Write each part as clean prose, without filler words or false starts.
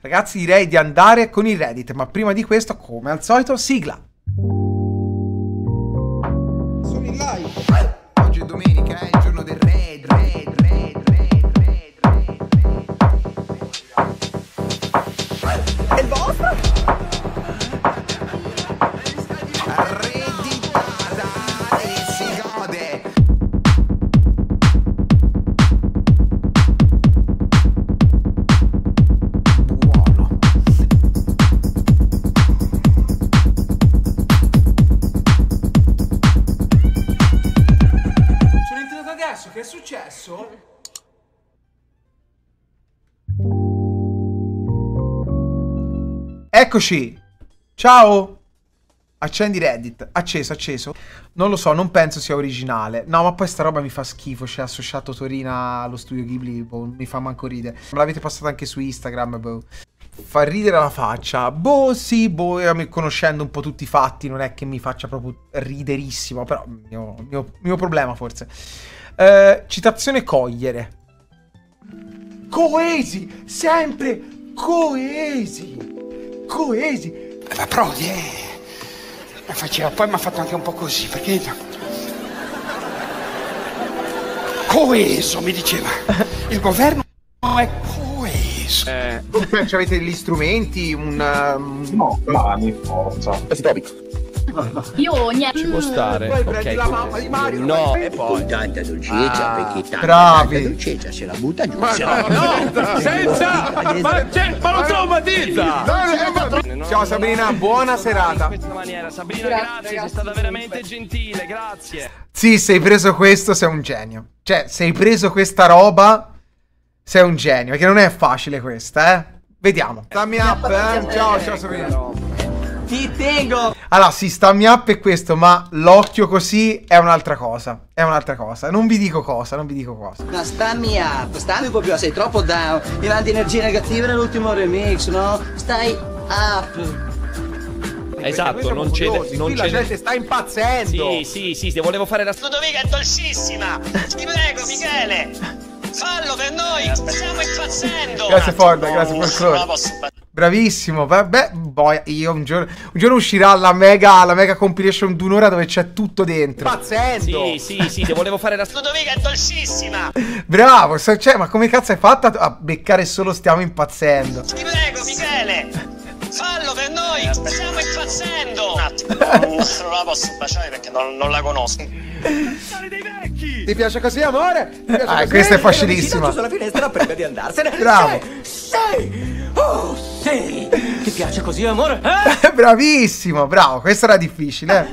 Ragazzi, direi di andare con il Reddit, ma prima di questo, come al solito, sigla. Sono in live. Oggi è domenica, è il giorno del Red. È il vostro? Redditata e si gode. Buono. Sono entrato adesso, che è successo? Eccoci. Ciao. Accendi Reddit. Acceso. Non lo so, non penso sia originale. No, ma poi sta roba mi fa schifo. C'è associato Torina allo studio Ghibli. Boh, mi fa manco ridere. Me l'avete postata anche su Instagram, boh. Fa ridere la faccia. Boh, sì, boh, conoscendo un po' tutti i fatti, non è che mi faccia proprio riderissimo. Però, mio problema forse. Citazione cogliere. Coesi! Sempre coesi! Coesi! Ma Prodi, faceva, poi mi ha fatto anche un po' così, perché coeso, mi diceva. Il governo è coeso. Avete gli strumenti, No, mani, forza. Questi topic. Io niente. Ci può stare. poi prendi la mamma di Mario. No, e poi. Tanta dolcezza, perché tanta bravi. dolcezza se la butta giù. Ma no, senza! Ma lo traumatizza! Ciao Sabrina, buona serata. In questa maniera, Sabrina, grazie, sei stata veramente gentile, grazie. Sì, sei preso questo, sei un genio. Cioè, sei preso questa roba, sei un genio. Perché non è facile questa, eh? Vediamo. Stammi up, Ciao Sabrina. Ti tengo. Allora, sì, stammi up è questo, ma l'occhio così è un'altra cosa. È un'altra cosa. Non vi dico cosa. Ma stammi up proprio, sei troppo down. Mi mandi energie negative nell'ultimo remix, no? Stai up. Esatto, non c'è. Qui la gente sta impazzendo. Sì, ti volevo fare la. Ludovica è dolcissima! Ti prego, Michele! Fallo per noi! Stiamo impazzendo! Grazie Ford, grazie folklore. Bravissimo. Vabbè, boh, io un giorno uscirà la mega compilation d'un'ora dove c'è tutto dentro. Impazzendo. Sì, ti volevo fare la. Ludovica è dolcissima! Bravo, cioè, ma come cazzo hai fatto a beccare solo stiamo impazzendo? Ti prego, Michele! Fallo per noi! Stiamo impazzendo! Un attimo, non la posso baciare perché non la conosco. Ti piace così, amore? Ti piace così? Questa è facilissima. Sulla finestra prima di andarsene. Bravo. Sei! Oh, sei! Ti piace così, amore? Bravissimo, bravo. Questa era difficile.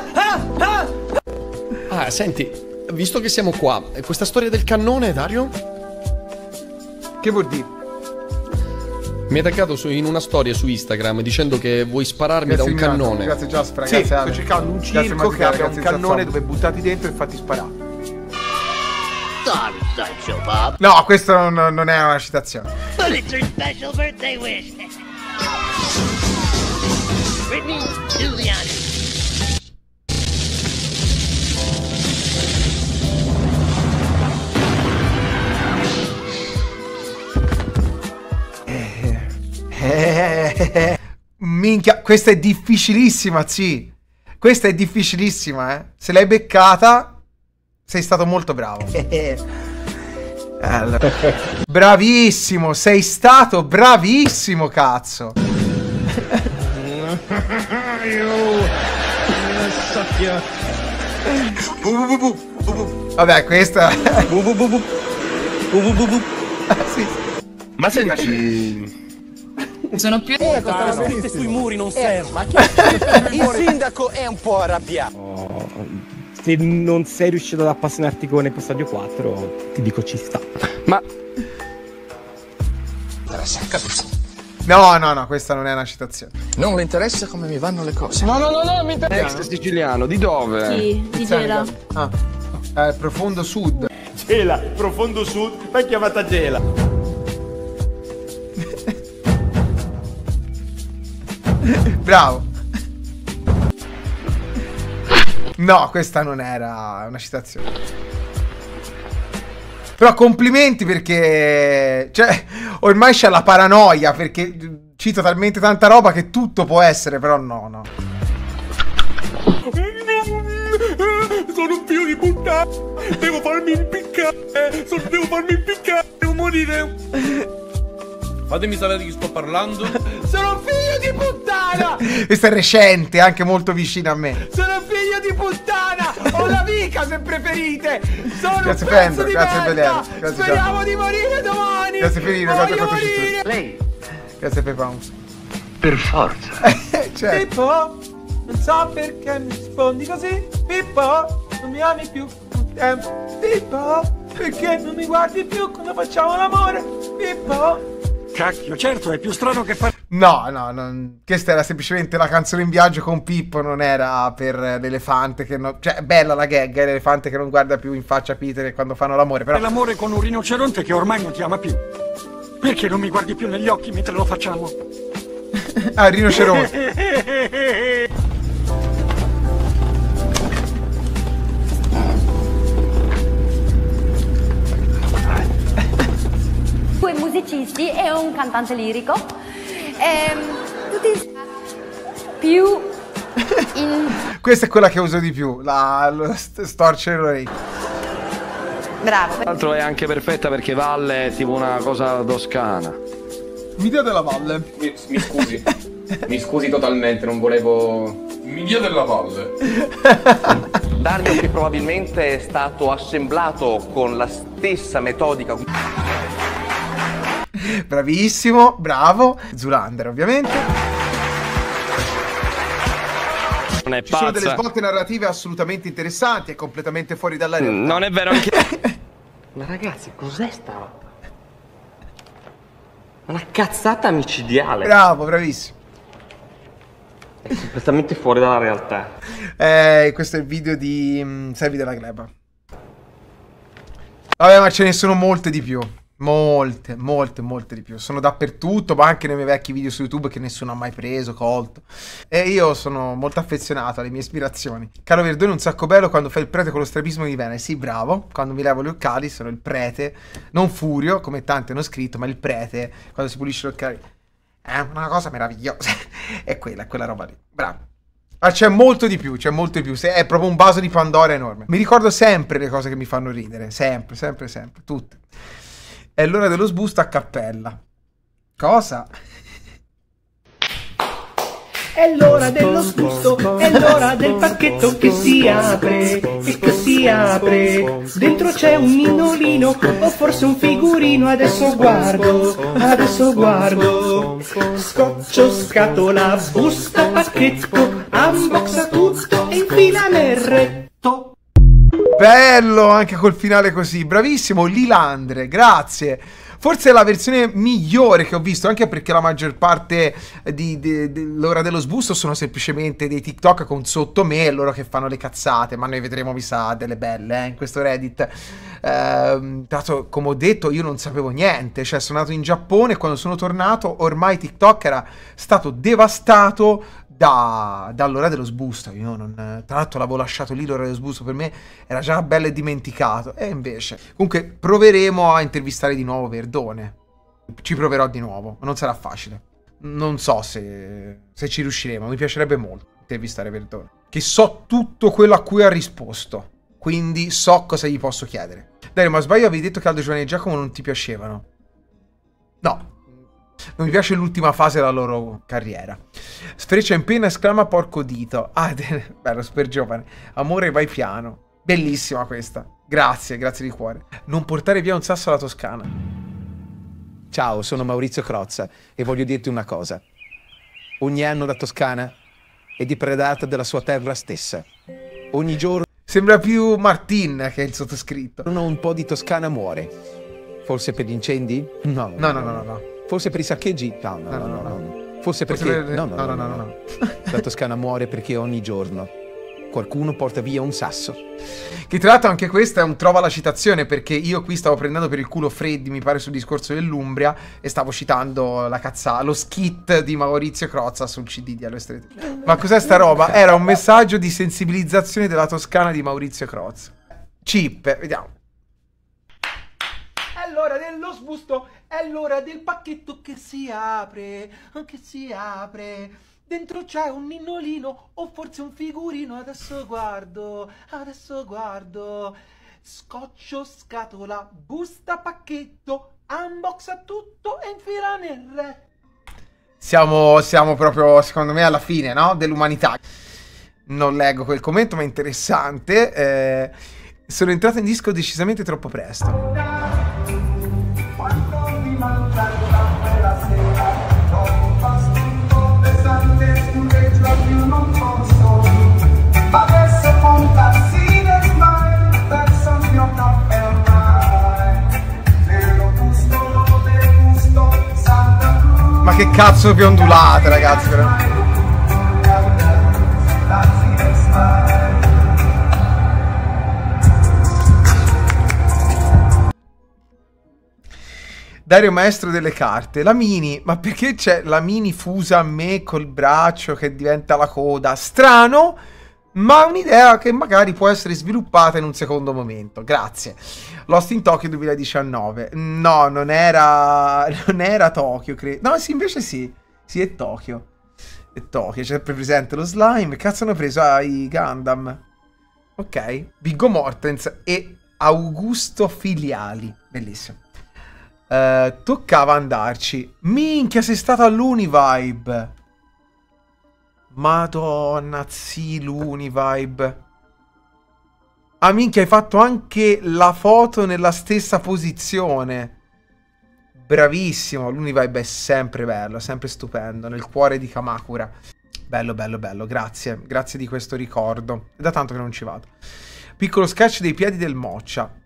Ah, senti, visto che siamo qua, questa storia del cannone, Dario? Che vuol dire? Mi hai taggato in una storia su Instagram dicendo che vuoi spararmi da un cannone. Grazie Jasper, Sì, grazie sto cercando un circo che abbia un cannone dove buttati dentro e fatti sparare. No, questo non è una citazione. But it's her special birthday wish! Britney, do the honors! Minchia, questa è difficilissima, sì. Questa è difficilissima, eh. Se l'hai beccata, sei stato molto bravo. Allora. Bravissimo, sei stato bravissimo, cazzo. Vabbè, questa. Sì. Ma senti. Sono più Sui muri non serve. Il sindaco è un po' arrabbiato. Se non sei riuscito ad appassionarti con episodio 4, ti dico ci sta. Ma No, questa non è una citazione. Non le interessa come mi vanno le cose. no, mi interessa. Ex siciliano, di dove? Sì, di Gela. Profondo sud. Gela, profondo sud, l'hai chiamata Gela. Bravo. No, questa non era una citazione. Però complimenti perché... Cioè, Ormai c'è la paranoia perché cito talmente tanta roba che tutto può essere, però no. Sono un figlio di puttana. Devo farmi impiccare. Devo farmi impiccare. Devo morire. Fatemi sapere di chi sto parlando. Sono un figlio di puttana. Questo è recente, anche molto vicino a me. Sono un figlio di puttana. Ho l'amica se preferite. Sono grazie un pezzo di merda. Speriamo di morire domani. Grazie Ferino, grazie per morire. Lei? Grazie per Pounds. Per forza. Certo. Pippo, non so perché mi rispondi così. Pippo, non mi ami più. Pippo, perché non mi guardi più quando facciamo l'amore. Pippo. Cacchio, certo, è più strano che fare. No, questa era semplicemente la canzone in viaggio con Pippo, non era per l'elefante che non... Cioè, è bella la gag, è l'elefante che non guarda più in faccia a Peter quando fanno l'amore, però... È l'amore con un rinoceronte che ormai non ti ama più. Perché non mi guardi più negli occhi mentre lo facciamo? Ah, il rinoceronte. Due musicisti e un cantante lirico. Tutti più in... Questa è quella che uso di più, lo storcere l'orecchio. Bravo. Tra l'altro è anche perfetta perché valle è tipo una cosa toscana. Mi dia della valle. Mi scusi. Mi scusi totalmente, non volevo... Mi dia della valle. Dario che probabilmente è stato assemblato con la stessa metodica. Bravissimo, bravo. Zoolander ovviamente. Non è Ci pazza. sono delle svolte narrative assolutamente interessanti, è completamente fuori dalla realtà. Non è vero anche... Ma ragazzi, cos'è sta roba? Una cazzata micidiale. Bravo, bravissimo. È completamente fuori dalla realtà. Questo è il video di Servi della Gleba. Vabbè, ma ce ne sono molte di più. Molte di più. Sono dappertutto, ma anche nei miei vecchi video su YouTube che nessuno ha mai preso, colto. E io sono molto affezionato alle mie ispirazioni. Caro Verdone, un sacco bello quando fai il prete con lo strabismo di Venere. Sì, bravo. Quando mi levo gli occhiali sono il prete. Non Furio, come tanti hanno scritto, ma il prete quando si pulisce gli occhiali. È una cosa meravigliosa. È quella roba lì. Bravo. Ma c'è molto di più, c'è molto di più. È proprio un vaso di Pandora enorme. Mi ricordo sempre le cose che mi fanno ridere. Sempre. Tutte. È l'ora dello sbusto a cappella. Cosa? È l'ora dello sbusto, è l'ora del pacchetto che si apre, e che si apre. Dentro c'è un ninolino, o forse un figurino, adesso guardo. Scotcio, scatola, busta, pacchetto, unboxa tutto e infila nel retto. Bello, anche col finale così. Bravissimo, Lilandre, grazie. Forse è la versione migliore che ho visto, anche perché la maggior parte dell'ora dello sbusto sono semplicemente dei TikTok con sotto me e loro che fanno le cazzate, ma noi vedremo, mi sa, delle belle in questo Reddit. Tanto, come ho detto, io non sapevo niente, cioè sono nato in Giappone e quando sono tornato ormai TikTok era stato devastato dall'ora dello sbusto. Io non, tra l'altro l'avevo lasciato lì l'ora dello sbusto, per me era già bello e dimenticato, e invece comunque proveremo a intervistare di nuovo Verdone, ci proverò di nuovo, non sarà facile, non so se ci riusciremo, mi piacerebbe molto intervistare Verdone, che so tutto quello a cui ha risposto, quindi so cosa gli posso chiedere. Dai, ma sbaglio, avevi detto che Aldo, Giovanni e Giacomo non ti piacevano? No, non mi piace l'ultima fase della loro carriera. Sfreccia in penna, esclama porco dito. Ah, bello, super giovane. Amore, vai piano. Bellissima questa. Grazie di cuore. Non portare via un sasso alla Toscana. Ciao, sono Maurizio Crozza e voglio dirti una cosa. Ogni anno la Toscana è depredata della sua terra stessa. Ogni giorno... Sembra più Martin che il sottoscritto. Un po' di Toscana muore. Forse per gli incendi? No. Forse per i saccheggi? No. Forse perché... No. La Toscana muore perché ogni giorno qualcuno porta via un sasso. Che tra l'altro anche questa è un trova la citazione, perché io qui stavo prendendo per il culo Freddy, mi pare, sul discorso dell'Umbria, e stavo citando la cazzata, lo skit di Maurizio Crozza sul CD di Allo Street. Ma cos'è sta roba? Era un messaggio di sensibilizzazione della Toscana di Maurizio Crozza. Chip, vediamo. È l'ora dello sbusto, è è l'ora del pacchetto che si apre, che si apre. Dentro c'è un ninnolino o forse un figurino, adesso guardo, scoccio scatola, busta pacchetto, unboxa tutto e infila nel re. Siamo proprio, secondo me, alla fine, no? Dell'umanità. Non leggo quel commento, ma è interessante. Sono entrato in disco decisamente troppo presto. Ma che cazzo di ondulate, ragazzi, veramente. Dario maestro delle carte. La mini, ma perché c'è la mini fusa a me col braccio che diventa la coda? Strano, ma un'idea che magari può essere sviluppata in un secondo momento. Grazie. Lost in Tokyo 2019. No, non era Tokyo, credo. No, sì, invece sì. Sì, è Tokyo. È Tokyo, c'è sempre presente lo slime. Cazzo hanno preso? I Gundam. Ok. Viggo Mortens e Augusto Filiali. Bellissimo. Toccava andarci. Minchia, sei stato all'Univibe. Madonna, sì, l'Univibe. Ah, minchia, hai fatto anche la foto nella stessa posizione. Bravissimo, l'Univibe è sempre bello, sempre stupendo, nel cuore di Kamakura. Bello, bello, bello, grazie. Grazie di questo ricordo. È da tanto che non ci vado. Piccolo sketch dei piedi del Moccia.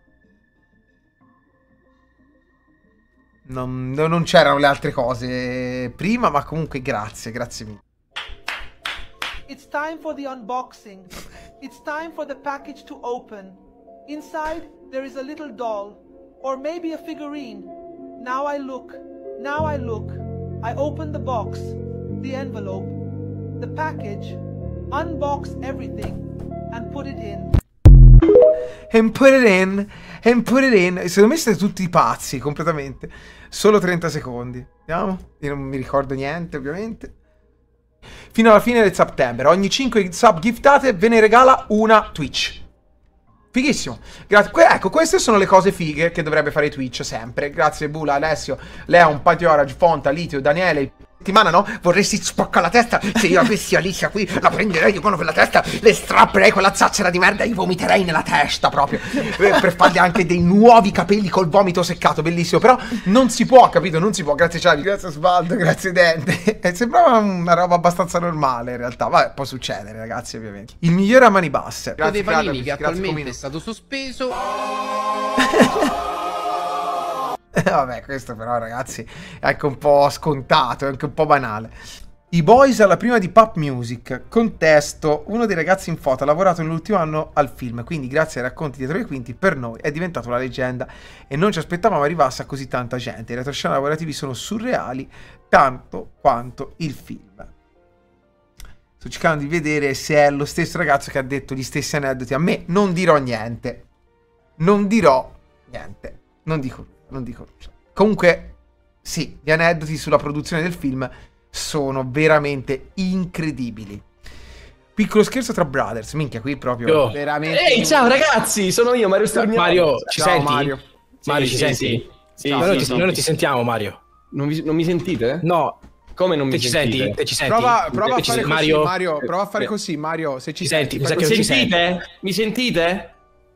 Non c'erano le altre cose prima, ma comunque grazie, grazie mille. It's time for the unboxing. It's time for the package to open. Inside there is a little doll, or maybe a figurine. Now I look. I open the box, the envelope, the package, unbox everything, and put it in. And put it in. Secondo me siete tutti pazzi, completamente. Solo 30 secondi. Vediamo. Io non mi ricordo niente, ovviamente. Fino alla fine del September. Ogni 5 sub giftate ve ne regala una Twitch. Fighissimo. Grazie. Ecco, queste sono le cose fighe che dovrebbe fare Twitch sempre. Grazie Bula, Alessio, Leon, Patiora, Fonta, Litio, Daniele. Settimana, no? Vorresti spaccare la testa? Se io avessi Alicia qui, la prenderei di mano per la testa, le strapperei quella zazzera di merda e gli vomiterei nella testa proprio. Per fargli anche dei nuovi capelli col vomito seccato, bellissimo. Però non si può, capito? Non si può. Grazie Charlie, grazie Osvaldo, grazie Dente. Sembrava una roba abbastanza normale in realtà. Vabbè, può succedere, ragazzi, ovviamente. Il migliore a mani basse. Grazie dei panini che attualmente è stato sospeso. Vabbè, questo però, ragazzi, è anche un po' scontato, è anche un po' banale. I boys alla prima di Pop Music. Contesto: uno dei ragazzi in foto ha lavorato nell'ultimo anno al film, quindi grazie ai racconti dietro le quinti per noi è diventato una leggenda e non ci aspettavamo arrivasse a così tanta gente. I retroscena lavorativi sono surreali tanto quanto il film. Sto cercando di vedere se è lo stesso ragazzo che ha detto gli stessi aneddoti a me. Non dirò niente. Non dirò niente. Non dico. Comunque, sì, gli aneddoti sulla produzione del film sono veramente incredibili. Piccolo scherzo tra brothers. Minchia, qui proprio veramente... Ehi, ciao ragazzi, sono io, Mario Sturniolo. Mario, ci ciao, senti? Mario. Mario, ci senti? Sì, noi non ti sentiamo, Mario. Non mi sentite? No. Come non mi sentite? Te ci senti? Prova a fare così, Mario, prova a fare così, Mario, se ci senti. Mi sentite? Mi sentite?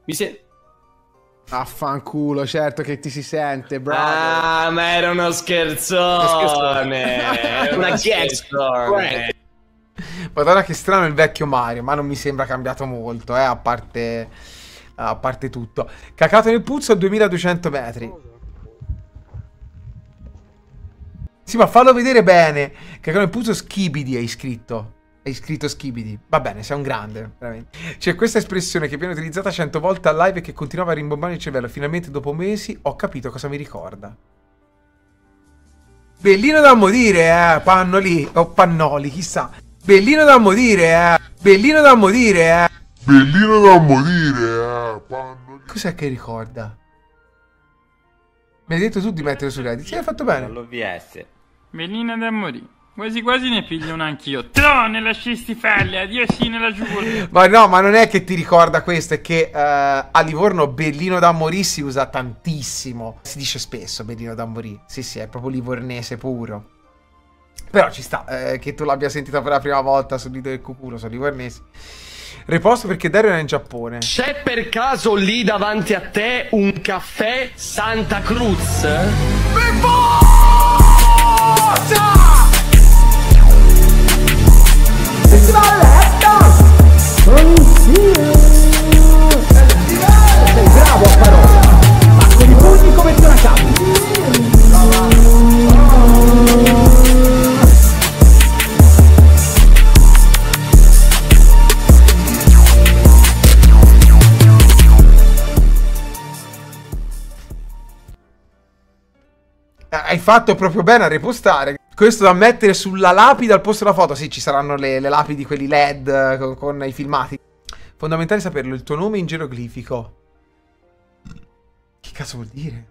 Affanculo, certo che ti si sente, bravo. Ah, ma era uno scherzone. Una scherzone. Madonna, che strano il vecchio Mario, ma non mi sembra cambiato molto, a parte tutto. Cacato nel puzzo a 2200 metri. Sì, ma fallo vedere bene. Cacato nel puzzo, Skibidi hai scritto. Hai scritto Skibidi. Va bene, sei un grande, veramente. C'è questa espressione che viene utilizzata 100 volte al live e che continuava a rimbombare il cervello. Finalmente, dopo mesi, ho capito cosa mi ricorda. Bellino da morire, Pannoli. O Pannoli, chissà. Bellino da morire, Bellino da morire, Bellino da morire, Pannoli. Cos'è che ricorda? Mi hai detto tu di mettere su Reddit. Sì, hai fatto bene. L'OVS. Melina da morì. Quasi quasi ne piglio una anch'io. Tro nella cistifelle, addio sì nella giugula. Ma no, ma non è che ti ricorda questo, è che a Livorno Bellino da morì si usa tantissimo. Si dice spesso Bellino da morì. Sì, sì, è proprio livornese puro. Però ci sta, che tu l'abbia sentita per la prima volta sul Lido del Cuculo, sono livornesi. Riposto perché Dario era in Giappone. C'è per caso lì davanti a te un caffè Santa Cruz? Sei bravo a parola, ma con i pugni come te la capi. Hai fatto proprio bene a ripostare. Questo da mettere sulla lapide al posto della foto. Sì, ci saranno le lapidi, quelli LED con i filmati. Fondamentale saperlo, il tuo nome in geroglifico. Che cazzo vuol dire?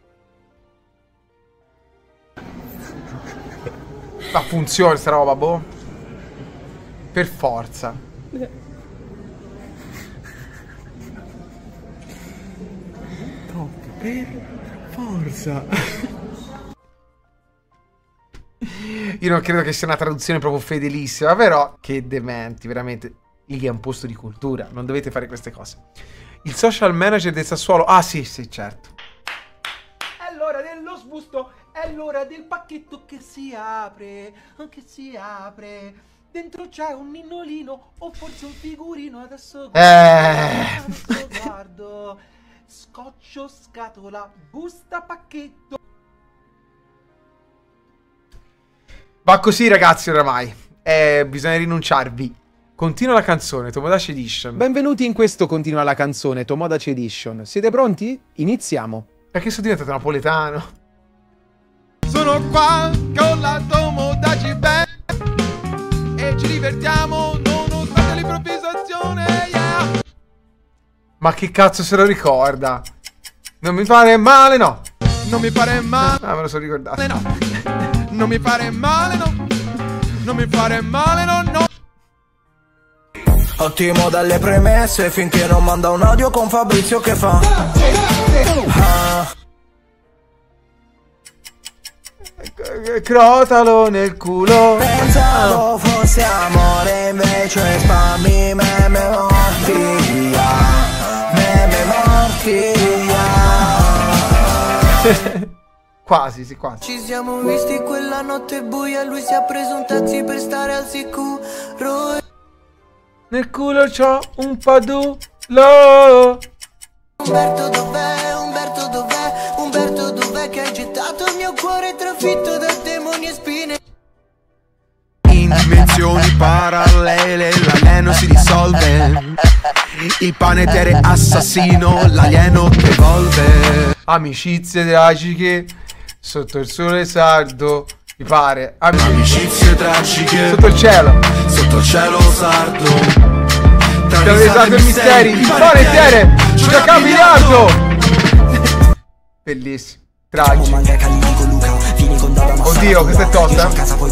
Ma funziona sta roba, boh. Per forza. Per forza. Io non credo che sia una traduzione proprio fedelissima, però che dementi, veramente. Lì è un posto di cultura, non dovete fare queste cose. Il social manager del Sassuolo. Ah sì, sì, certo. È l'ora dello sbusto, è l'ora del pacchetto che si apre, che si apre. Dentro c'è un ninnolino o forse un figurino, adesso guardo. Scotcio, scatola, busta, pacchetto. Va così ragazzi oramai, bisogna rinunciarvi. Continua la canzone, Tomodachi Edition. Benvenuti in questo Continua la canzone, Tomodachi Edition. Siete pronti? Iniziamo. Perché sono diventato napoletano? Sono qua con la Tomodachi Band e ci divertiamo nonostante l'improvvisazione, yeah. Ma che cazzo se lo ricorda? Non mi fare male, no. Non mi fare male. Ah, me lo sono ricordato. No. Non mi fare male, no. Non mi fare male, no, no. Ottimo dalle premesse finché non manda un audio con Fabrizio che fa Crotalo nel culo. Pensavo fosse amore invece spammi meme morti via. Meme morti via. Quasi, sì, quasi. Ci siamo visti quella notte buia, lui si è preso un taxi per stare al sicuro. Nel culo c'ho un padulo. Umberto dov'è? Umberto dov'è? Umberto dov'è che hai gettato il mio cuore trafitto da demoni e spine? In dimensioni parallele l'alieno si dissolve. Il planetere assassino, l'alieno che evolve. Amicizie tragiche sotto il sole sardo. Mi pare. Amicizie tragiche sotto il cielo. Sotto il cielo sardo. Tra risate e misteri. Il planetere ci ha camminato. Bellissimo. Tragico. Oddio, questa è tosta.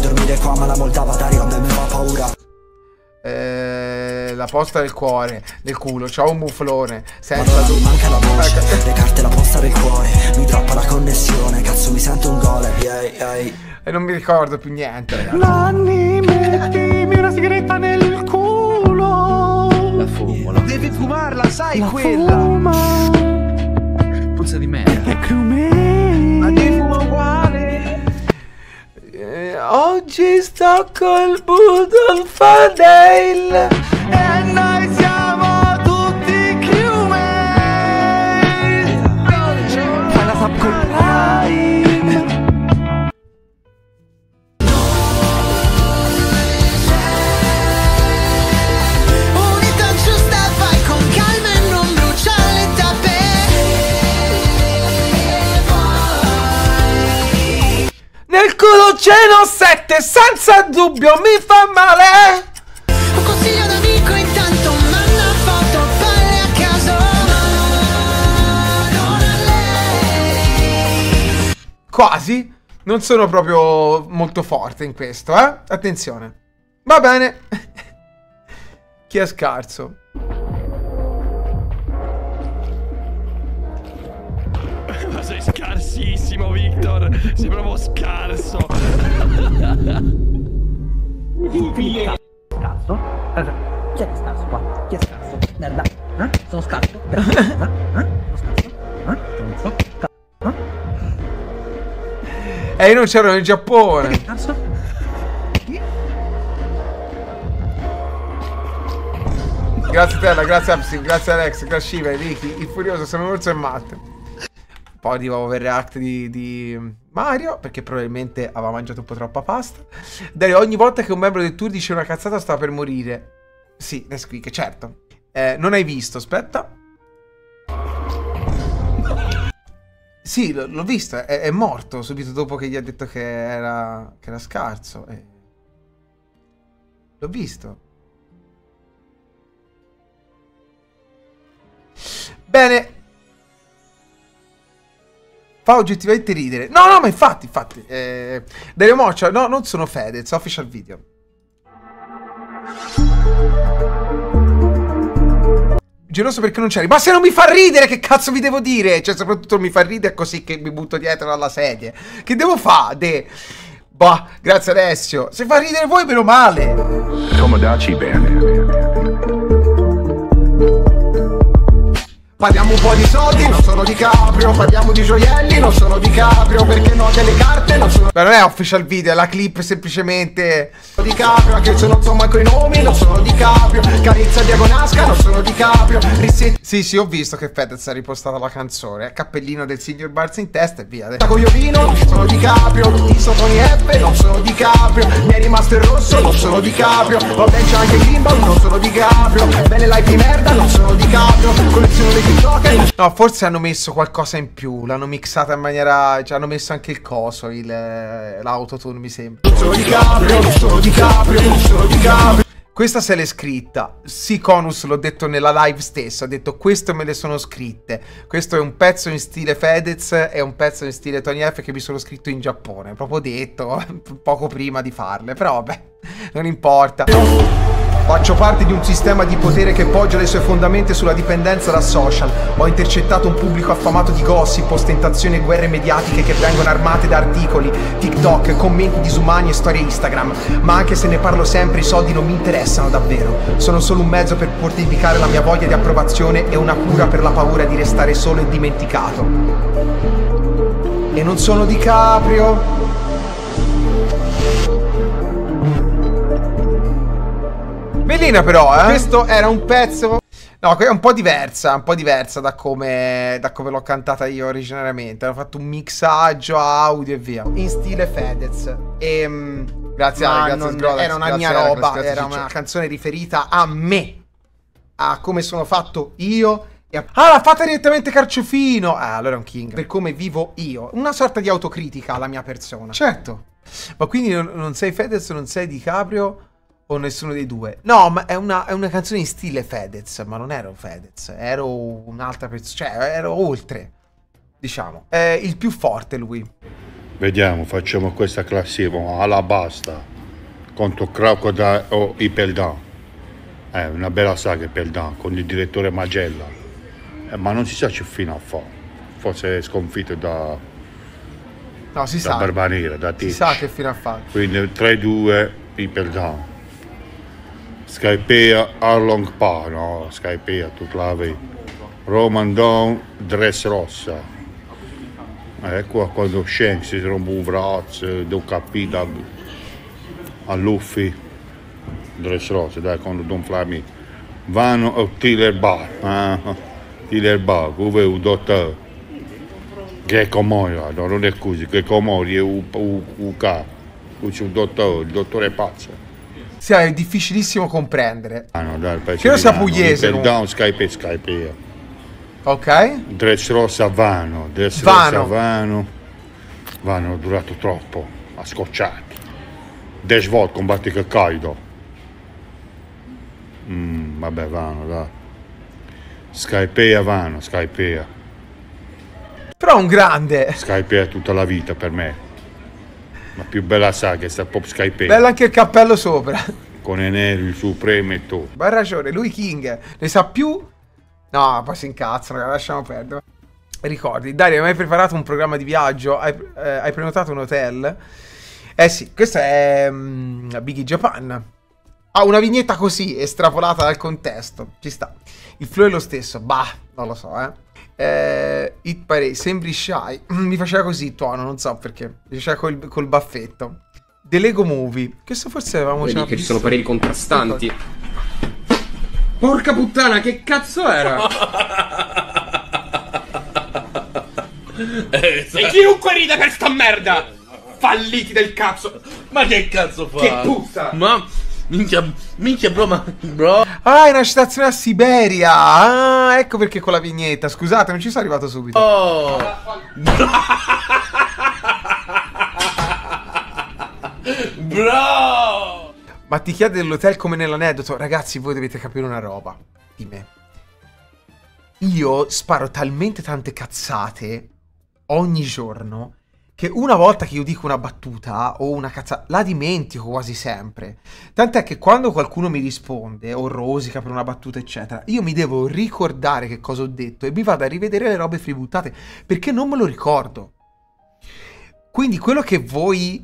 La posta del cuore, del culo, c'ho un muflone. Senza mi manca la voce, le carte la posta del cuore. Mi droppa la connessione, cazzo mi sento un gole. E non mi ricordo più niente, ragazzi. Nanni, mettimi una sigaretta nel culo. La fumo, la devi fumarla, sai la quella. Fuma. Puzza di merda. È crumè. Ma ti fuma uguale. Oggi sto col Budol Fadale. E noi siamo tutti crewmate. Fai la sub con Prime. Unita giusta, vai con calma e non brucia le tappe. Nel culo ce n'ho 7, senza dubbio mi fa male. Un consiglio d'amico intanto manda foto palle a caso. Non a lei. Quasi. Non sono proprio molto forte in questo, attenzione. Va bene. Chi è scarso? Ma sei scarsissimo, Victor. Sei proprio scarso. Scarso? Chi è scarso qua? Chi è scarso? Merda. Sono scarso? Sono scarso? Io non c'ero nel Giappone. Grazie Tella, grazie Absin, grazie Alex, grazie Shiva, Ricky, il Furioso, sono Orso e Matte. Poi di nuovo il react di Mario, perché probabilmente aveva mangiato un po' troppa pasta. Dario, ogni volta che un membro del tour dice una cazzata sta per morire. Sì, Nesquik, certo. Non hai visto, aspetta. Sì, l'ho visto, è morto subito dopo che gli ha detto che era scarso. L'ho visto. Bene. Fa oggettivamente ridere. No, ma infatti. Dario Moccia, no, non sono Fedez, official video. Geloso perché non c'eri. Ma se non mi fa ridere, che cazzo vi devo dire? Cioè, soprattutto non mi fa ridere così che mi butto dietro alla sedia. Che devo fare? Bah, grazie Alessio. Se fa ridere voi, meno male. Tomodachi bene. Parliamo un po' di soldi, non sono DiCaprio. Parliamo di gioielli, non sono DiCaprio. Perché no delle carte, non sono... Beh, non è official video, è la clip semplicemente. DiCaprio, anche se non so manco i nomi, non sono DiCaprio. Carizza Diagonasca, non sono DiCaprio. Sì, ho visto che Fedez ha ripostato la canzone. Cappellino del signor Barz in testa e via. Cogliovino, non sono DiCaprio. Iso Tony F, non sono DiCaprio. Mi è rimasto il rosso, non sono DiCaprio. Vabbè c'è anche Gimbal, non sono DiCaprio. Bene live di merda, non sono DiCaprio. Colleziono dei TikTok. No, forse hanno messo qualcosa in più. L'hanno mixata in maniera... Cioè hanno messo anche il coso, l'autotune mi sembra. Non sono DiCaprio, non sono DiCaprio, non sono DiCaprio. Questa se l'è scritta. Sì, Conus, l'ho detto nella live stessa. Ho detto questo me le sono scritte. Questo è un pezzo in stile Fedez e un pezzo in stile Tony F che mi sono scritto in Giappone. Proprio detto poco prima di farle. Però vabbè, non importa. Faccio parte di un sistema di potere che poggia le sue fondamenta sulla dipendenza da social. Ho intercettato un pubblico affamato di gossip, ostentazioni e guerre mediatiche che vengono armate da articoli, TikTok, commenti disumani e storie Instagram. Ma anche se ne parlo sempre, i soldi non mi interessano davvero. Sono solo un mezzo per fortificare la mia voglia di approvazione e una cura per la paura di restare solo e dimenticato. E non sono DiCaprio. Bellina però, Questo era un pezzo... No, è un po' diversa da come l'ho cantata io originariamente. Hanno fatto un mixaggio audio e via. In stile Fedez. E... grazie Ale, grazie Sgrolex. Era una mia roba, era una canzone riferita a me. A come sono fatto io. L'ha fatta direttamente Carciofino. Allora è un king. Per come vivo io. Una sorta di autocritica alla mia persona. Certo. Ma quindi non sei Fedez, non sei DiCaprio... o nessuno dei due? No, ma è una canzone in stile Fedez. Ma non ero Fedez, ero un'altra persona. Cioè, ero oltre, diciamo. È il più forte lui. Vediamo, facciamo questa classifica alla basta contro Crocodile o Ipeldan. Una bella saga Ipeldan con il direttore Magella. Ma non si sa c'è fino a fare. Forse è sconfitto da... No, si sa. Barbanera, da Tich. Si sa che fino a fare. Quindi 3-2 Ipeldan. Skypea Arlong Pa, no, Skypea, tu clavi. Roman Dawn, Dress Rossa. Ecco quando Shanks si rompe un braccio, devo capire a Luffy. Dress Rossa, dai, quando Don Flami. Vanno a Tiller Bar, Tiller Bar, dove è un dottore. Greco Moira, no, non è così, Greco Moira è un capo. C'è un dottore, il dottore è pazzo. Sì, è difficilissimo comprendere. No, dai, che sia pugliese. Down, Skype. Ok. Dressrosa Vano. Vano è durato troppo. Ha scocciato. Desvot combatti che Kaido. Vabbè, Vano, dai. Skypea. Però un grande. Skype è tutta la vita per me. La più bella saga è sta Pop Skype. Bella anche il cappello sopra. Con Enel, il Supremo e tutto. Ma hai ragione, lui King ne sa più. No, poi si incazzano, lasciamo perdere. Ricordi, Dario, hai mai preparato un programma di viaggio? Hai prenotato un hotel? Eh sì, questa è Biggie Japan. Ha una vignetta così, estrapolata dal contesto. Ci sta. Il flow è lo stesso. Bah, non lo so, It Parade, sembri shy. Mi faceva così il tuono, non so perché. Mi faceva col baffetto. The Lego Movie. Questo forse avevamo già che ci sono pareri contrastanti. Porca puttana, che cazzo era? E chiunque rida per sta merda! Falliti del cazzo! Ma che cazzo fa? Che puzza! Ma minchia bro. Ah, è una citazione a Siberia. Ah, ecco perché con la vignetta. Scusate, non ci sono arrivato subito. Oh. Bro! Ma ti chiede dell'hotel come nell'aneddoto. Ragazzi, voi dovete capire una roba di me. Io sparo talmente tante cazzate ogni giorno che una volta che io dico una battuta o una cazzata la dimentico quasi sempre. Tant'è che quando qualcuno mi risponde o rosica per una battuta eccetera, io mi devo ricordare che cosa ho detto e mi vado a rivedere le robe fributtate perché non me lo ricordo. Quindi quello che voi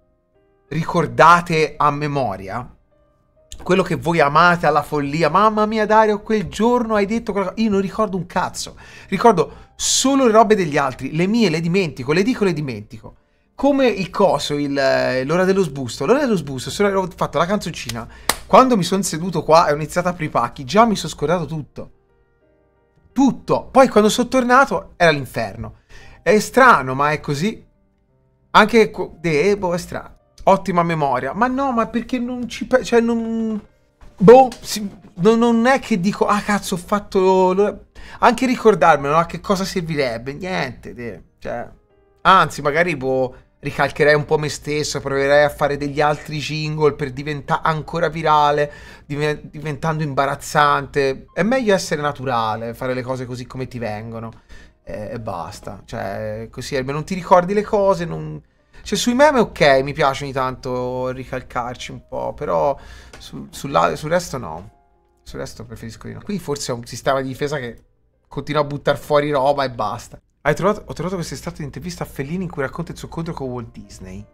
ricordate a memoria, quello che voi amate alla follia, mamma mia Dario, quel giorno hai detto quello... Io non ricordo un cazzo, ricordo solo le robe degli altri, le mie le dimentico, le dico, le dimentico. Come il coso, l'ora dello sbusto. L'ora dello sbusto, se ho fatto la canzoncina, quando mi sono seduto qua e ho iniziato a aprire i pacchi, già mi sono scordato tutto. Tutto. Poi quando sono tornato era l'inferno. È strano, ma è così. Anche è strano. Ottima memoria. Ma no, ma perché non ci... Cioè, non... Boh, non è che dico, ah cazzo, ho fatto... Anche ricordarmelo, a che cosa servirebbe? Niente, cioè... Anzi, magari, ricalcherei un po' me stesso, proverei a fare degli altri jingle per diventare ancora virale, diventando imbarazzante. È meglio essere naturale, fare le cose così come ti vengono. E basta. Cioè, così, non ti ricordi le cose, non... Cioè, sui meme ok, mi piace ogni tanto ricalcarci un po', però sul resto no. Sul resto preferisco di no. Qui forse è un sistema di difesa che continua a buttare fuori roba e basta. Ho trovato quest'estate un'intervista a Fellini in cui racconta il suo incontro con Walt Disney.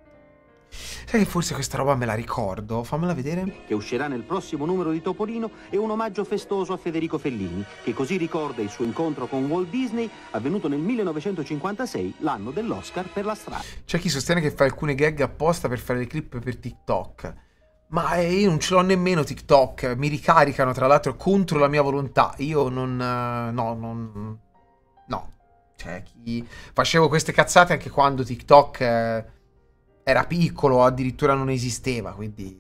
Sai che forse questa roba me la ricordo? Fammela vedere. Che uscirà nel prossimo numero di Topolino è un omaggio festoso a Federico Fellini, che così ricorda il suo incontro con Walt Disney avvenuto nel 1956, l'anno dell'Oscar per la strada. C'è chi sostiene che fa alcune gag apposta per fare le clip per TikTok. Ma io non ce l'ho nemmeno TikTok, mi ricaricano tra l'altro contro la mia volontà. Io no. Cioè, facevo queste cazzate anche quando TikTok era piccolo o addirittura non esisteva, quindi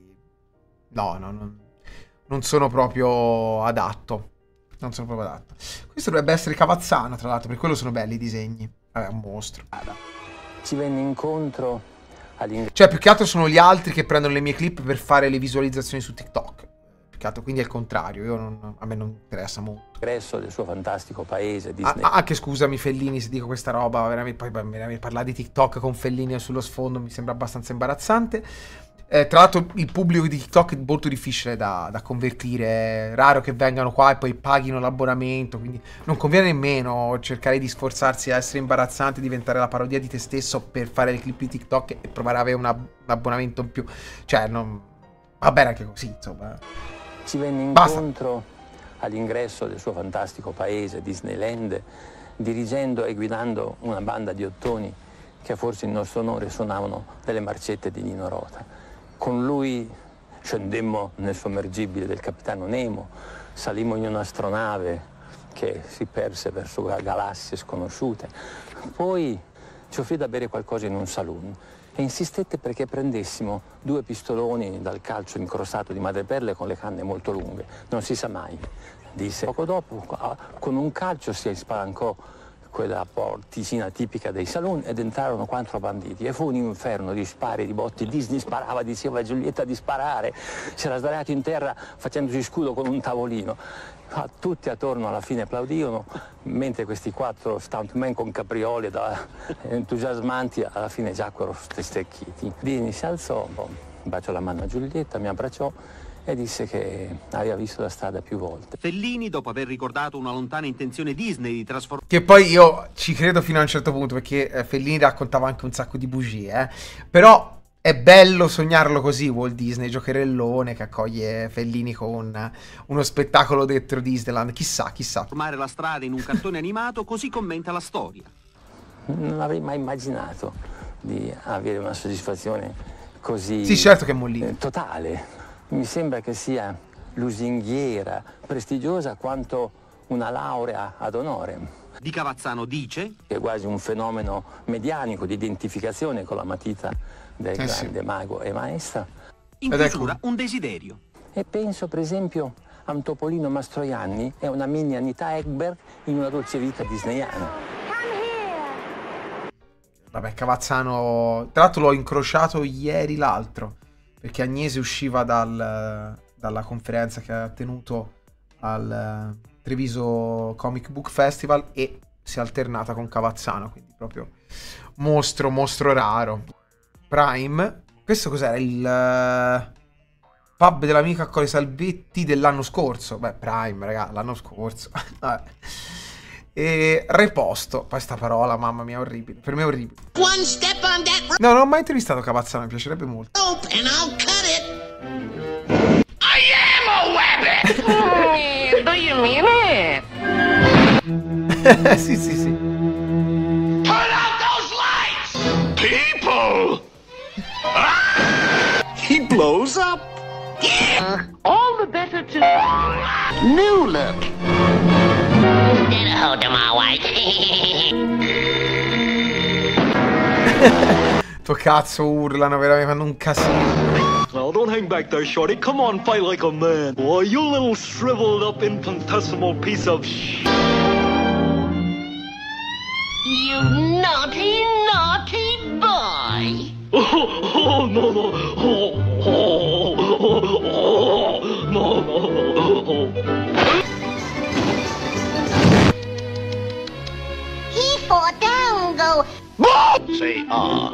non sono proprio adatto. Non sono proprio adatto. Questo dovrebbe essere Cavazzano, tra l'altro, per quello sono belli i disegni. Vabbè, è un mostro. Ci venne incontro Cioè, più che altro sono gli altri che prendono le mie clip per fare le visualizzazioni su TikTok. Più che altro, quindi è il contrario. A me non interessa molto. Ingresso del suo fantastico paese Disney. Anche scusami Fellini se dico questa roba, veramente, poi parlare di TikTok con Fellini sullo sfondo mi sembra abbastanza imbarazzante. Tra l'altro il pubblico di TikTok è molto difficile da convertire, è raro che vengano qua e poi paghino l'abbonamento, quindi non conviene nemmeno cercare di sforzarsi a essere imbarazzante, diventare la parodia di te stesso per fare le clip di TikTok e provare ad avere un abbonamento in più. Cioè, va bene anche così, insomma. Ci venne incontro all'ingresso del suo fantastico paese Disneyland, dirigendo e guidando una banda di ottoni che forse in nostro onore suonavano delle marcette di Nino Rota. Con lui scendemmo nel sommergibile del capitano Nemo, salimmo in un'astronave che si perse verso galassie sconosciute. Poi ci offrì da bere qualcosa in un saloon e insistette perché prendessimo 2 pistoloni dal calcio incrostato di madreperle con le canne molto lunghe. Non si sa mai, disse. Poco dopo, con un calcio si spalancò quella porticina tipica dei saloon, ed entrarono 4 banditi e fu un inferno di spari, di botti. Disney sparava, diceva a Giulietta di sparare, si era sdraiato in terra facendosi scudo con un tavolino. Tutti attorno alla fine applaudivano, mentre questi 4 stuntman con capriole entusiasmanti alla fine giacquero stecchiti. Disney si alzò, baciò la mano a Giulietta, mi abbracciò e disse che aveva visto la strada più volte. Fellini, dopo aver ricordato una lontana intenzione Disney di trasformare... Che poi io ci credo fino a un certo punto, perché Fellini raccontava anche un sacco di bugie, però è bello sognarlo così, Walt Disney, giocherellone che accoglie Fellini con uno spettacolo dentro Disneyland. Chissà, chissà. Trasformare la strada in un cartone animato, così commenta la storia. Non avrei mai immaginato di avere una soddisfazione così... Sì, certo che è Mollini. Totale. Mi sembra che sia lusinghiera, prestigiosa quanto una laurea ad honorem. Di Cavazzano dice che è quasi un fenomeno medianico di identificazione con la matita del grande mago e maestra. In chiusura un desiderio. E penso per esempio a un Topolino Mastroianni e una mini Anita Ekberg in Una dolce vita disneyana. Vabbè, Cavazzano, tra l'altro l'ho incrociato ieri l'altro, perché Agnese usciva dalla conferenza che ha tenuto al Treviso Comic Book Festival e si è alternata con Cavazzano, quindi proprio mostro raro. Prime, questo cos'era? Il pub dell'amica Cole Salvetti dell'anno scorso. Beh, Prime, raga, l'anno scorso. Vabbè. E Reposto, poi sta parola, mamma mia, orribile. Per me è orribile. No, non ho mai intervistato Cavazzano, mi piacerebbe molto. Do you mean it? Sì. Turn out those lights! People! He blows up. All the better to... New look. Get a hold of my wife. Tuo cazzo urlano, veramente, fanno un casino. Now don't hang back there, shorty. Come on, fight like a man. Boy, you little shriveled up infinitesimal piece of You naughty, naughty boy. Oh, no. No. He fall down, go. Say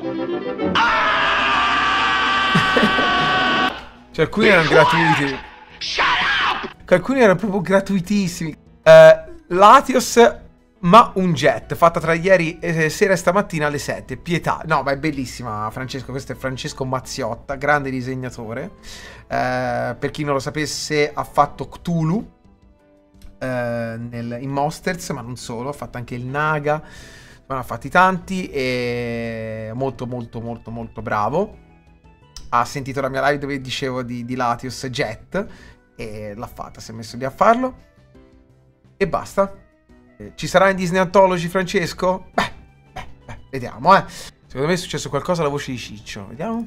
Cioè, alcuni erano gratuiti. Alcuni erano proprio gratuitissimi. Latios, ma un jet, fatta tra ieri sera e stamattina alle 7. Pietà. No, ma è bellissima, Francesco. Questo è Francesco Mazziotta, grande disegnatore. Per chi non lo sapesse, ha fatto Cthulhu in Monsters, ma non solo. Ha fatto anche il Naga. Ne ha fatti tanti e molto bravo. Ha sentito la mia live dove dicevo di Latios Jet e l'ha fatta, si è messo lì a farlo e basta. Ci sarà in Disney Anthology, Francesco? Beh, vediamo, Secondo me è successo qualcosa alla voce di Ciccio. Vediamo.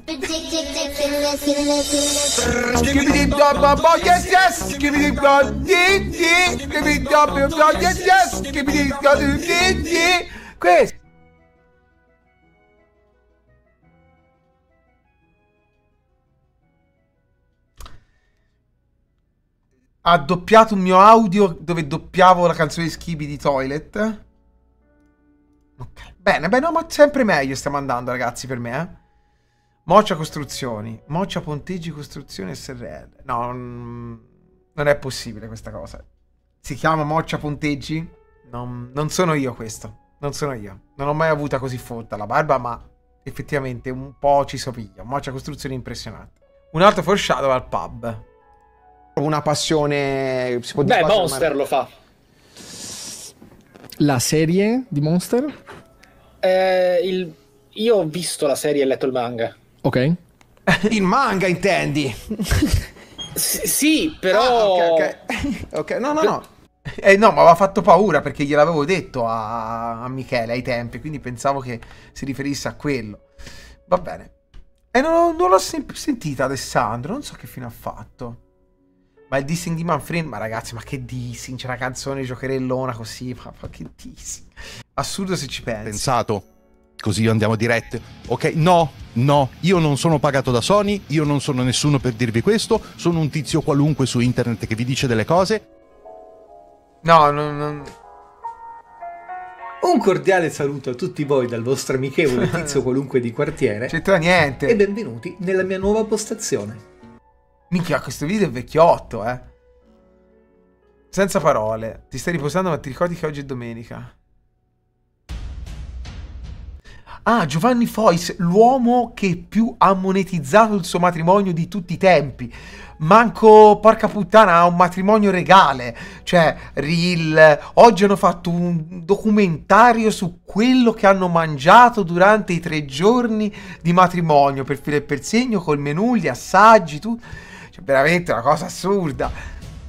Questo. Ha doppiato un mio audio dove doppiavo la canzone di Skibi di Toilet. Ok, bene, no, ma sempre meglio stiamo andando, ragazzi, per me, Moccia Costruzioni, Moccia Ponteggi Costruzioni SRL. No, non è possibile questa cosa. Si chiama Moccia Ponteggi? Non sono io questo. Non sono io. Non ho mai avuta così folta la barba, ma effettivamente un po' ci somiglia. Moccia Costruzioni impressionante. Un altro foreshadow al pub. Una passione... Si può dire Monster lo fa. La serie di Monster? Io ho visto la serie e letto il manga. Ok. Il manga intendi? Sì, però... Ok, no. No, ma aveva fatto paura perché gliel'avevo detto a Michele ai tempi, quindi pensavo che si riferisse a quello. Va bene. E non l'ho sentita Alessandro, non so che fine ha fatto. Ma il dissing di Manfred, ma ragazzi, ma che dissing? C'è una canzone giocherellona così, ma che dissing? Assurdo se ci pensi. Pensato, così andiamo dirette. Ok, no, io non sono pagato da Sony, io non sono nessuno per dirvi questo, sono un tizio qualunque su internet che vi dice delle cose. No, non... Un cordiale saluto a tutti voi dal vostro amichevole tizio qualunque di quartiere. C'entra niente. E benvenuti nella mia nuova postazione. Minchia, questo video è vecchiotto, Senza parole. Ti stai riposando ma ti ricordi che oggi è domenica. Ah, Giovanni Fois, l'uomo che più ha monetizzato il suo matrimonio di tutti i tempi. Manco, porca puttana, ha un matrimonio regale. Cioè, Reel. Oggi hanno fatto un documentario su quello che hanno mangiato durante i 3 giorni di matrimonio, per filo e per segno, col menù, gli assaggi, tutto. Cioè, veramente una cosa assurda.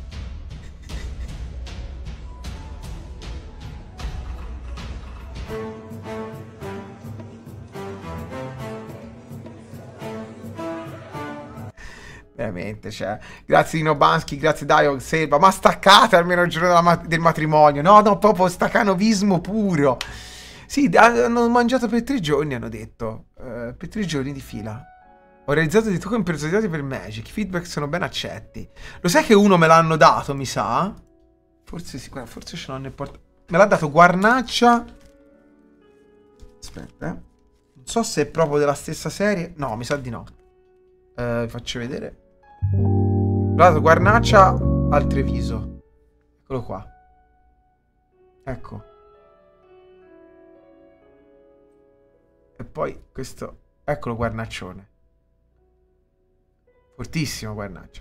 Veramente, cioè, grazie Dino Bansky, grazie Dario Selva, ma staccate almeno il giorno del matrimonio. No, proprio stacanovismo puro. Sì, hanno mangiato per 3 giorni, hanno detto, per 3 giorni di fila. Ho realizzato dei token personalizzati per Magic, i feedback sono ben accetti. Lo sai che uno me l'hanno dato, mi sa? Forse sì, forse ce l'ho nel portafoglio. Me l'ha dato Guarnaccia. Aspetta, non so se è proprio della stessa serie. No, mi sa di no. Vi faccio vedere. Me l'ha dato Guarnaccia al Treviso. Eccolo qua. Ecco. E poi questo. Eccolo Guarnaccione. Fortissimo Guarnaccia.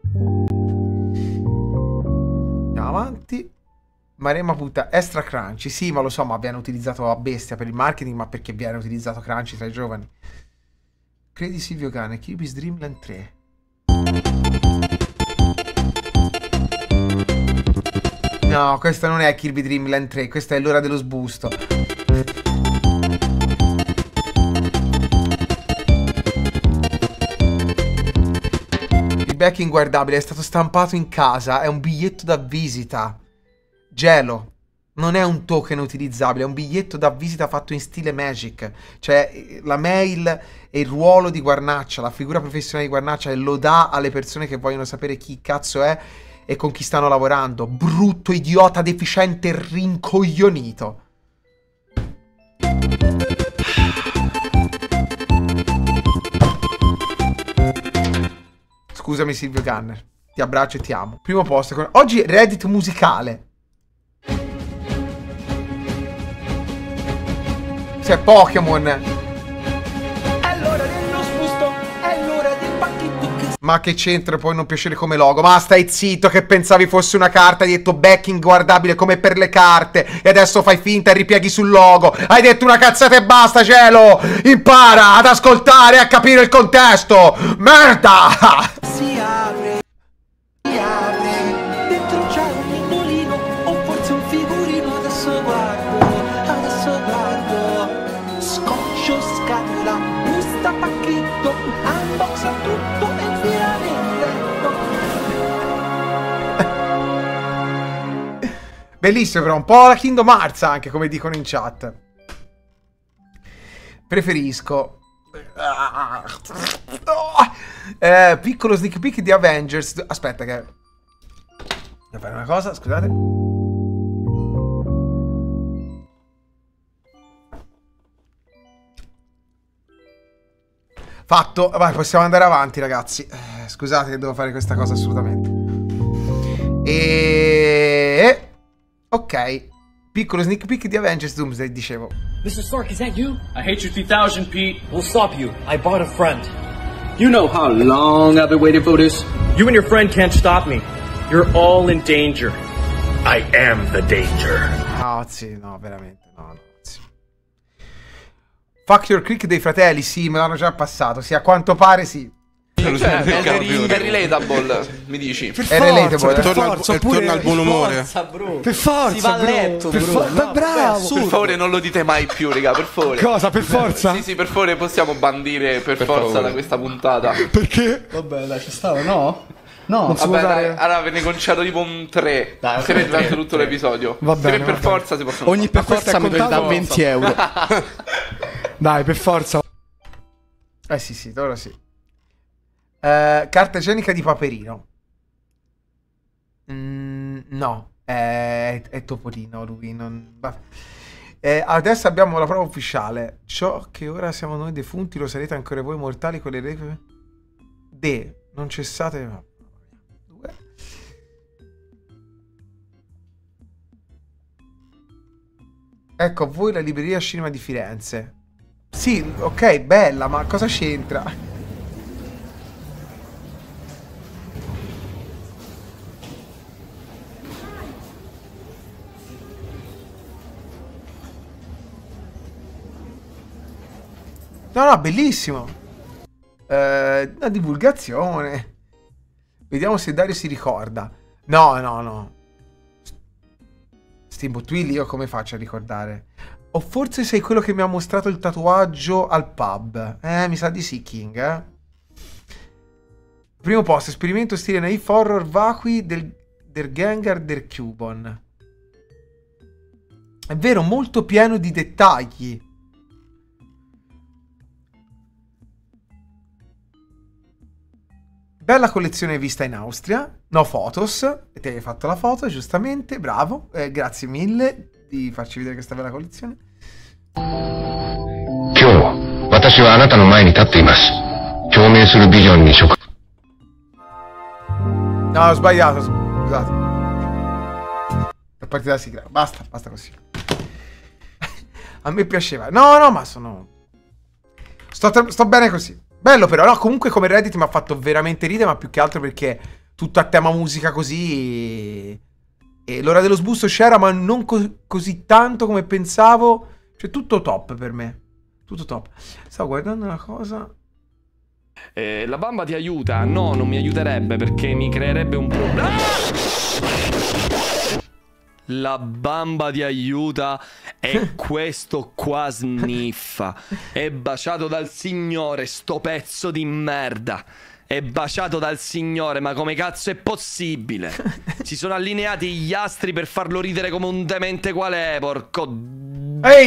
Andiamo avanti. Maremma puttana. Extra Crunchy. Sì, ma lo so, ma abbiano utilizzato a bestia per il marketing, ma perché viene utilizzato Crunchy tra i giovani. Credi Silvio Cane, Kirby's Dream Land 3. No, questa non è Kirby Dream Land 3, questa è l'ora dello sbusto. Il back inguardabile è stato stampato in casa, è un biglietto da visita. Gelo. Non è un token utilizzabile, è un biglietto da visita fatto in stile Magic. Cioè, la mail e il ruolo di Guarnaccia, la figura professionale di Guarnaccia, e lo dà alle persone che vogliono sapere chi cazzo è e con chi stanno lavorando. Brutto, idiota, deficiente, rincoglionito. Scusami Silvio Gunner, ti abbraccio e ti amo. Primo posto con... Oggi Reddit musicale. C'è Pokémon. È l'ora dello sbusto, è l'ora del pacchetto che... Ma che c'entra poi non piacere come logo? Ma stai zitto, che pensavi fosse una carta. Hai detto backing guardabile come per le carte e adesso fai finta e ripieghi sul logo. Hai detto una cazzata e basta, cielo. Impara ad ascoltare e a capire il contesto. Merda. Si apre, dentro c'è un indolino o forse un figurino. Adesso guardo, scoccio scatola, busta pacchetto, unboxa tutto e veramente Bellissimo però, un po' la Kingdom Hearts anche, come dicono in chat. Preferisco piccolo sneak peek di Avengers. Aspetta che devo fare una cosa, scusate. Fatto, vai, possiamo andare avanti ragazzi. Scusate che devo fare questa cosa assolutamente. Ok, piccolo sneak peek di Avengers Doomsday, dicevo. Mr. Stark, is that you? I hate you 3000, Pete. We'll stop you. I bought a friend. You know how long I've been waiting for this? You and your friend can't stop me. You're all in danger. I am the danger. No, sì, no, veramente, no, sì. Factor Creek dei fratelli, sì, me l'hanno già passato, sì, a quanto pare sì. Cioè, è relatable, mi dici? È relatable, torna al buon umore. Per forza, si va a letto, bravo. Per favore non lo dite mai più, raga, per favore. Cosa, per forza? Sì, per favore possiamo bandire per forza da questa puntata. Perché? Vabbè, dai, ci stava, no? No, non si può Vabbè, dare... dai, allora ve ne concedo tipo un 3. 3 durante tutto l'episodio. Va bene, 3 per forza si possono Ogni per forza mi devi dare 20 euro. Dai, per forza. Sì, ora sì. Carta igienica di Paperino. No, è Topolino lui. Adesso abbiamo la prova ufficiale. Ciò che ora siamo noi defunti lo sarete ancora voi mortali con le regole. Non cessate. Ecco a voi la libreria cinema di Firenze. Sì, ok, bella, ma cosa c'entra? No, bellissimo. Una divulgazione. Vediamo se Dario si ricorda. No. Steamboat Willy, io come faccio a ricordare? O forse sei quello che mi ha mostrato il tatuaggio al pub. Mi sa di sì, King, Primo posto, esperimento stile naif horror vacui del Gengar del Cubon. È vero, molto pieno di dettagli. Bella collezione vista in Austria. No photos. E ti hai fatto la foto, giustamente. Bravo. Grazie mille di farci vedere questa bella collezione. No, ho sbagliato. Scusate. È partita la sigla. Basta così. A me piaceva. No, ma sono... Sto bene così. Bello però, no? Comunque come Reddit mi ha fatto veramente ridere, ma più che altro perché tutto a tema musica così... E l'ora dello sbusto c'era, ma non così tanto come pensavo. Cioè tutto top per me. Tutto top. Stavo guardando una cosa... La bamba ti aiuta? No, non mi aiuterebbe perché mi creerebbe un problema. La bamba ti aiuta e questo qua sniffa. È baciato dal Signore, sto pezzo di merda. È baciato dal Signore, ma come cazzo è possibile? Si sono allineati gli astri per farlo ridere come un demente qual è, porco... Ehi!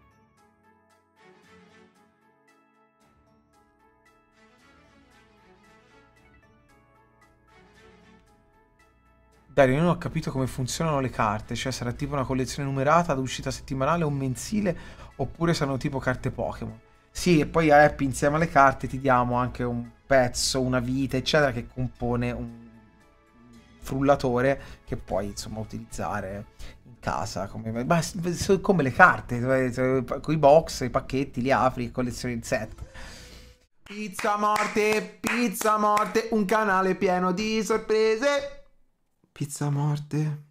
Dario, io non ho capito come funzionano le carte. Cioè sarà tipo una collezione numerata ad uscita settimanale o mensile, oppure saranno tipo carte Pokémon. Sì, e poi a Happy insieme alle carte ti diamo anche un pezzo, una vita, eccetera, che compone un frullatore che puoi insomma utilizzare in casa come le carte, con i box, i pacchetti, li apri e collezioni il set. Pizza morte, un canale pieno di sorprese. Pizza morte.